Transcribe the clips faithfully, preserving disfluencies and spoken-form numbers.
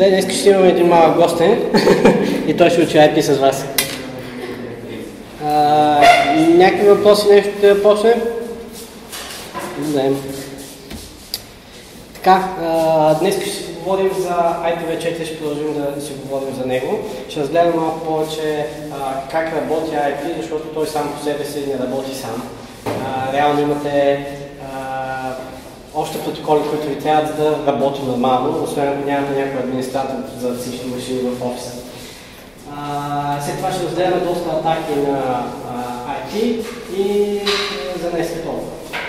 Добре, днес ще имаме един малък гостен и той ще учи ай пи с вас. А, някакви въпроси, нещо да почнем? Не знаем. Така, а, днес ще си говорим за ай пи ви четири, ще продължим да си говорим за него. Ще разгледам малко повече а, как работи ай пи, защото той сам по себе си не работи сам. А, реално имате а, още протоколи, които ви трябва да работи нормално, освен ако нямате някой администратор за всички машини в офиса. А, след това ще разгледаме доста атаки на а, ай пи и за днес е толкова.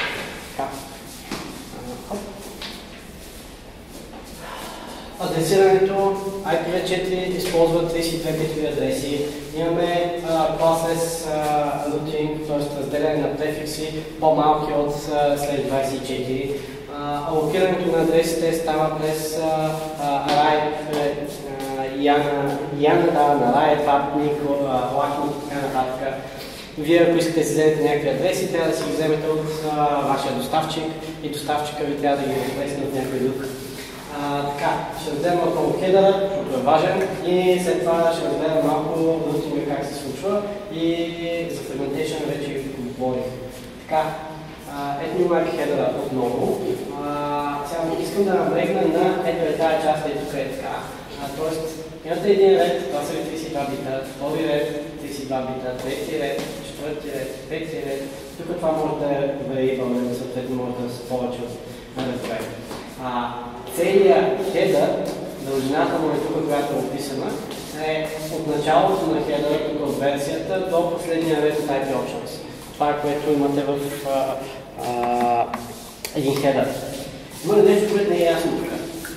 Адресирането ай пи ви четири използва тридесет и две битови адреси. Имаме classless routing, т.е. разделяне на префикси по-малки от след двадесет и четири. Алокирането на адресите става през array, Яна, на array, Fapnik, Lachnik и така нататък. Вие, ако искате да си вземете някакви адреси, трябва да си ги вземете от вашия доставчик и доставчика ви трябва да ги размести от някой друг. А, така, ще разгледам отново хедъра, защото е важен, и след това ще разгледам малко рутинга как се случва и за fragmentation вече ви говорих. Така, ето има хедъра отново. А, сега искам да наблегна на ето е тази част, ето тук е така. Тоест, имате един ред, това са ви тридесет и два бита, втори ред, тридесет и два бита, трети ред, четвърти ред, пети ред. Тук това може да е variable, съответно може да се повече от ред. Целият хедър, дължината му е тук, която е описана, е от началото на хедъра, тук от версията, до последния ред от ай пи Options. Това е, което имате в а, а, един хедър. Има ли нещо, което не е ясно тук?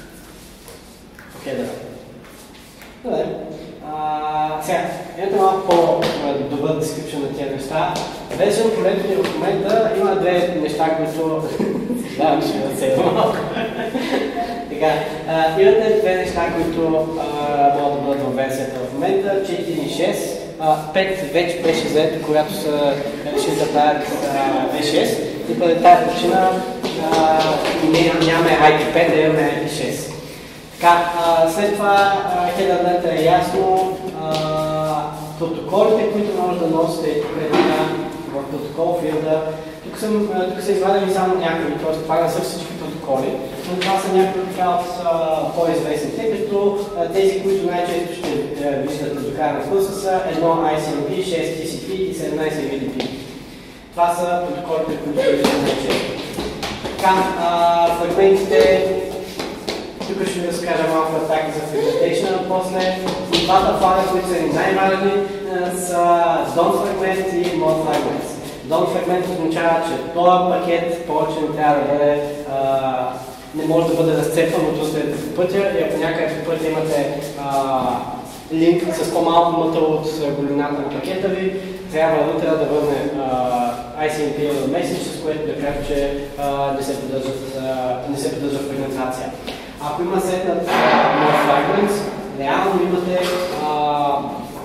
В хедъра. Добре. Сега, ето малко по-добър description на тези неща. Version Collector в момента има две неща, които... Да, ще да се малко. Така, а, имате две неща, които а, могат да бъдат в версията в момента. четири и шест. пет вече беше заето, когато са решили да правят ви шест. И поради тази причина а, не, нямаме ай пи пет, а имаме ай пи шест. Така, а, след това хедърната е ясно. А, протоколите, които може да носите тук е така в протокол филда. Тук, съм, тук са извадени само някои, т.е. това не са всички протоколи, но това са някои от по-известните, като тези, които най-често ще виждате до края на курса, са едно ай си ем пи, шест ти си пи и седемнадесет ви ди пи. Това са протоколите, които ще виждате най-често. Така, фрагментите, тук ще ви разкажа малко атаки за fragmentation после. И двата флага, които са ни най-важни, са don't fragment и mod fragments. Don't fragment означава, че този пакет повече не трябва да бъде, а, не може да бъде разцепван от устрете по пътя, и ако някъде по пътя имате а, линк с по-малко мътъл от големината на пакета ви, трябва рутера да върне ай си ем пи error message, с което да кажа, че а, не се поддържат, а, не се поддържа фрагментация. Ако има сетнат mod fragments, реално имате а,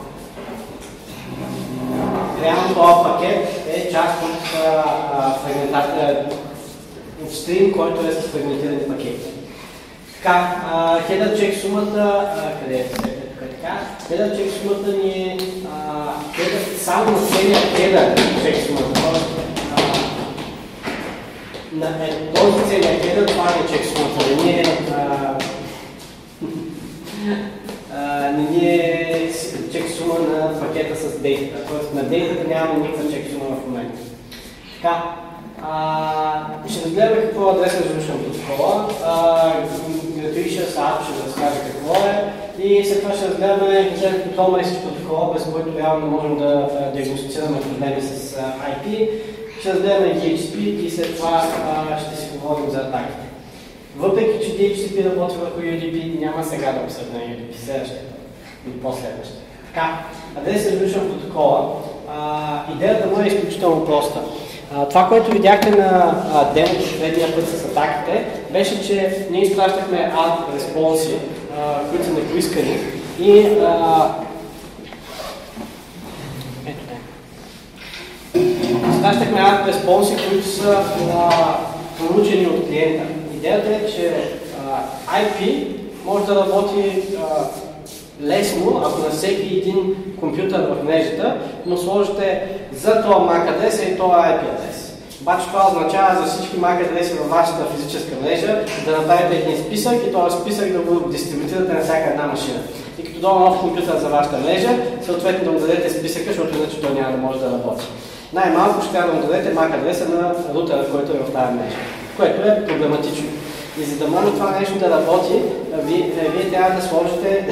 реално този пакет е част от фрагментация, от стрим, който е с фрагментирани пакети. Така, header check сумата, къде е тук е така, header check сумата ни е само на целия header check сумата. На този целия header това е check сумата, не е не е чек сума на пакета с дейтата. Тоест на дейтата нямаме никаква чек сума в момента. Така, а, ще разгледаме какво е Address Resolution протокола. Gratuitous App ще разкаже какво е. И след това ще разгледаме Control Message протокола, без който реално не можем да диагностицираме проблеми с ай пи. Ще разгледаме ди ейч си пи и след това а, ще си говорим за атаките. Въпреки, че ди ейч си пи работи върху ю ди пи, няма сега да обсъдим ю ди пи, следващата или последващата. Така, Address Resolution протокола, а, идеята му е изключително проста. А, това, което видяхте на демото предния път с атаките, беше, че ние изпращахме add респонси, които са непоискани, и а, ето не. Изпращахме add респонси, които са а, получени от клиента. Идеята е, че а, ай пи може да работи а, лесно, ако на всеки един компютър в мрежата, но сложите за това мак адреса и това ай пи адрес. Обаче това означава за всички мак адреси във вашата физическа мрежа да направите един списък и този списък да го дистрибутирате на всяка една машина. И като дойде нов компютър за вашата мрежа, съответно да му дадете списъка, защото иначе той няма да може да работи. Най-малко ще трябва да му дадете мак адреса на рутера, който е в тази мрежа, което е проблематично. И за да може това нещо да работи, вие, вие трябва да сложите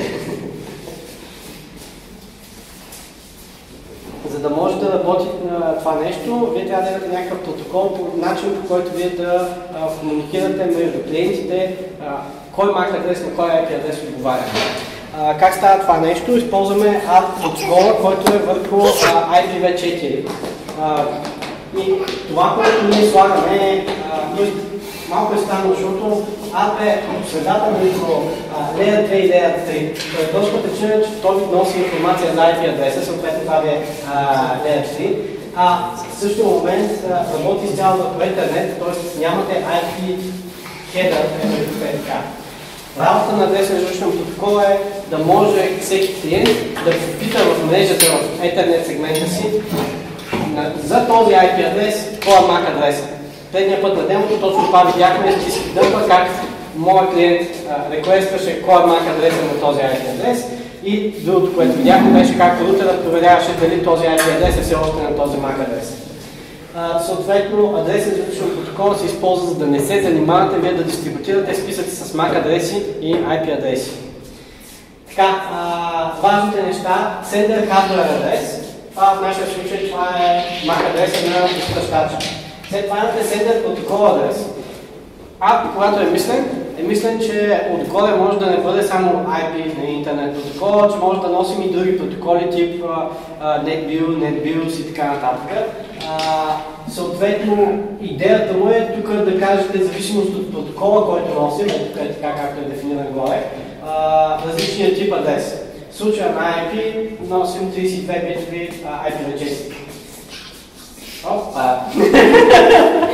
За да може да работи а, това нещо, вие трябва да имате някакъв протокол, по начин, по който вие да а, комуникирате между клиентите, а, кой мак адрес на кой ай пи адрес отговаря. А, как става това нещо? Използваме ад протокола, който е върху а, ай пи ви четири. А, и това, което ние слагаме, а, малко е странно, защото ад е в средата между леер две и леер три. Той е доста причина, че той носи информация за ай пи адреса, съответно това е леер три. А в същия момент а, работи изцяло върху интернет, т.е. нямате ай пи хедър между така. Работата на адресно-излъчване протокола е да може всеки клиент да попита в мрежата в интернет сегмента си за този ай пи адрес, кой е мак адреса. Предния път на демото точно това видяхме с диски дъмпа, как моят клиент реквестваше кой е мак адреса на този ай пи адрес и другото, което видяхме, беше как рутера проверяваше дали този ай пи адрес е все още на този мак адрес. А, съответно, адресен излъчване протокола се използва, за да не се занимавате вие да дистрибутирате списъци с мак адреси и ай пи адреси. Така, а, важните неща, sender hardware адрес, това в нашия случай това е мак адреса на изпращача. След това имате sender протокол адрес. А когато е мислен, е мислен, че отгоре може да не бъде само ай пи на интернет протокола, че може да носим и други протоколи тип uh, NetBIOS, NetBIOS и така нататък. Uh, съответно, идеята му е тук да кажете зависимост от протокола, който носим, тук е така както е дефиниран горе, uh, различния тип адрес. В случая на ай пи носим тридесет и две битови ай пи ви четири. Опа!